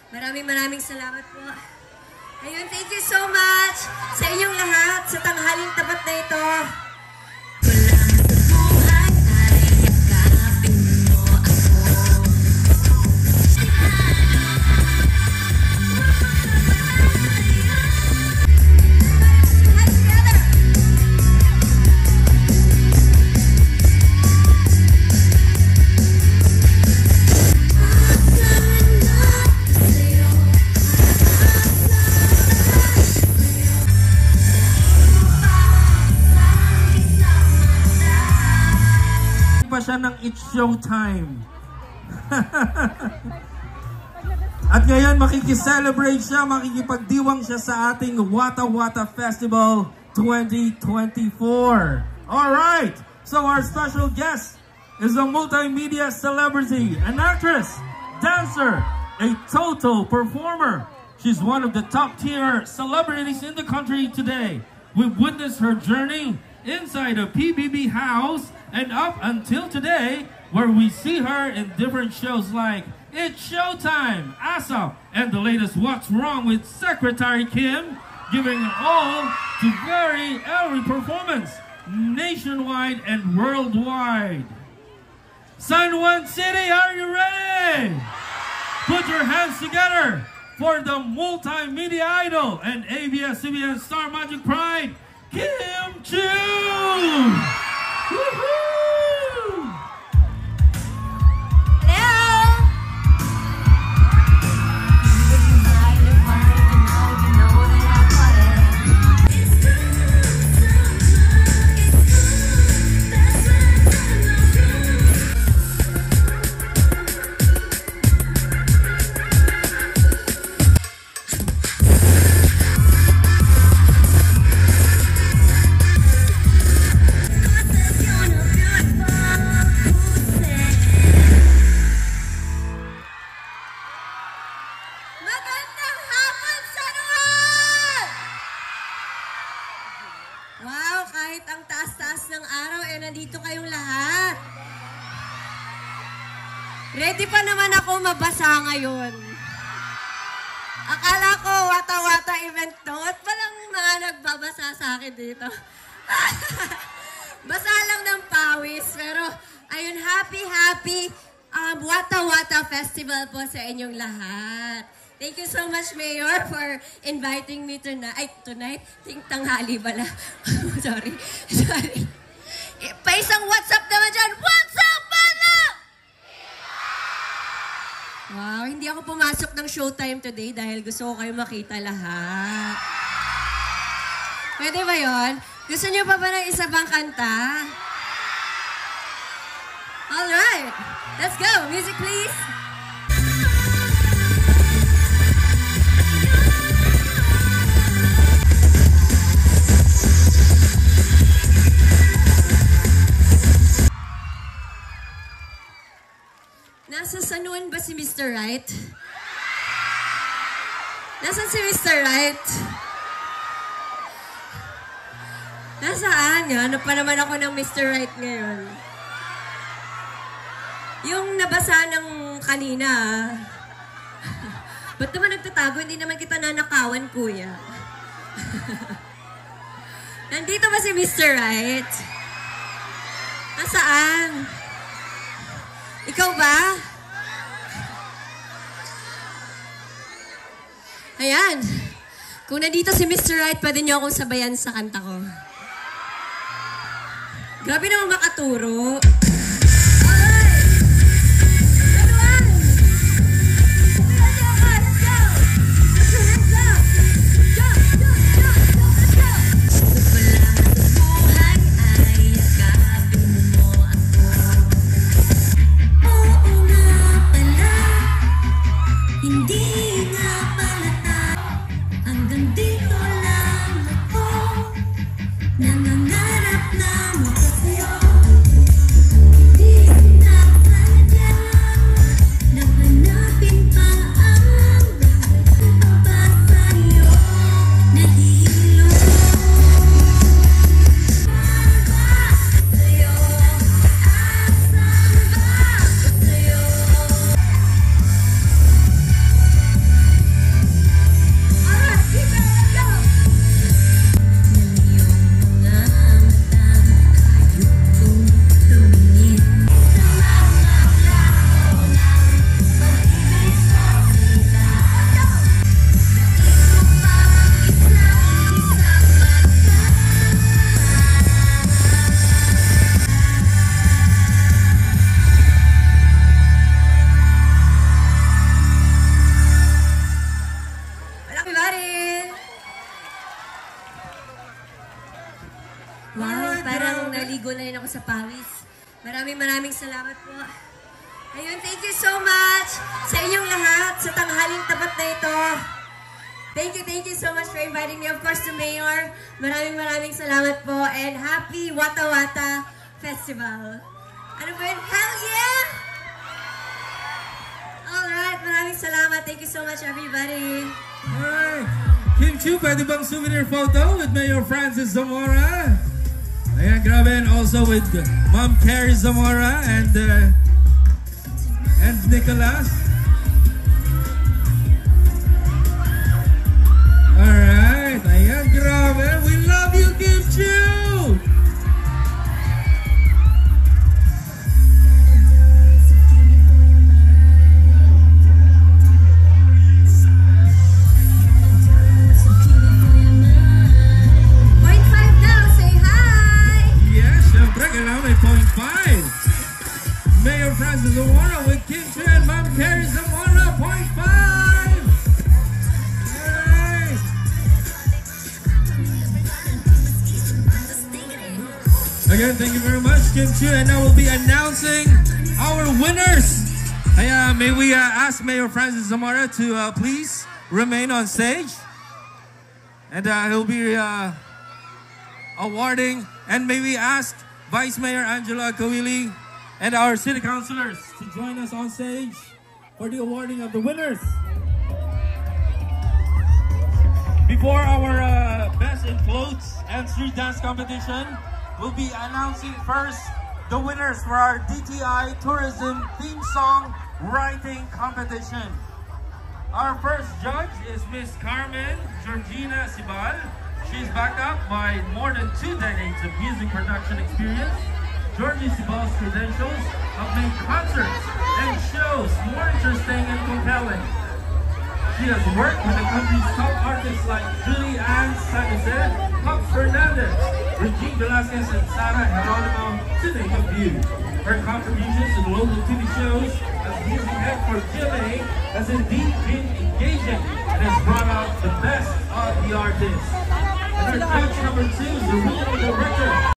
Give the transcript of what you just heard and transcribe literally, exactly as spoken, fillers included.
Maraming maraming salamat po. Ayun, thank you so much sa inyong lahat sa tanghaling tapat na ito. Siya ng It's Showtime. At ngayon makikiselebrate siya, makikipagdiwang siya sa ating Wata Wata Festival twenty twenty-four. Alright, so our special guest is a multimedia celebrity, an actress, dancer, a total performer. She's one of the top tier celebrities in the country today. We've witnessed her journey inside a P B B house and up until today, where we see her in different shows like It's Showtime, ASAP, and the latest What's Wrong with Secretary Kim, giving all to very every performance, nationwide and worldwide. San Juan City, are you ready? Put your hands together for the multimedia idol and A B S C B N Star Magic Pride, Kim Chiu! Woohoo! Ready pa naman ako mabasa ngayon. Akala ko wata-wata event to at palang mga nagbabasa sa akin dito. Basa lang ng pawis. Pero ayun, happy, happy um, Wata-Wata Festival po sa inyong lahat. Thank you so much, Mayor, for inviting me tonight. Ay, tonight? Ting tanghali bala. Sorry. Sorry. Pa isang WhatsApp naman dyan. WhatsApp bala! Wow, hindi ako pumasok ng Showtime today dahil gusto ko kayo makita lahat. Pwede ba yun? Gusto niyo pa ba ng isa pang kanta? Alright, let's go. Music please. Nasa San Juan ba si Mister Right? Nasaan si Mister Right? Nasaan? Hanap pa naman ako ng Mister Right ngayon. Yung nabasa ng kanina, ba't naman nagtatago? Hindi naman kita nanakawan, kuya. Nandito ba si Mister Right? Nasaan? Ikaw ba? Ayan. Kung nandito si Mister Right, pwede niyo akong sabayan sa kanta ko. Grabe naman makaturo. nabubuo na rin ako sa pawis. Maraming maraming salamat po. Ayun, thank you so much sa inyong lahat sa tanghaling tapat na ito. Thank you, thank you so much for inviting me. Of course, to Mayor, maraming maraming salamat po. And happy Wata Wata Festival. Ano po yun? Hell yeah! Alright, maraming salamat. Thank you so much, everybody. Alright. Kim Chiu, pwede bang souvenir photo with Mayor Francis Zamora? Ayan, grabe. And also with Mom Carrie Zamora and, uh, and Nicholas. Alright, ayan, grabe. We love you, Kim Chiu! Point five now, say hi! Yes, syempre, kailangan may point five. Mayor Francis Zamora with Kim Chiu and Mom Carrie Zamora, point five! Again, thank you very much, Kim Chiu, and now we'll be announcing our winners. Uh, may we uh, ask Mayor Francis Zamora to uh, please remain on stage, and uh, he'll be uh, awarding. And may we ask Vice Mayor Angela Kawili and our city councilors to join us on stage for the awarding of the winners. Before our uh, best in floats and street dance competition, we'll be announcing first the winners for our D T I Tourism Theme Song Writing Competition. Our first judge is Miss Carmen Georgina Sibal. She's backed up by more than two decades of music production experience. Georgie Sibal's credentials have made concerts and shows more interesting and compelling. She has worked with the country's top artists like Julie Ann Sanchez, Pop Fernandez, Regine Velasquez, and Sarah Geronimo, to name a few. Her contributions to the local T V shows as music head for G M A has indeed been engaging and has brought out the best of the artists. And our judge number two is the regional director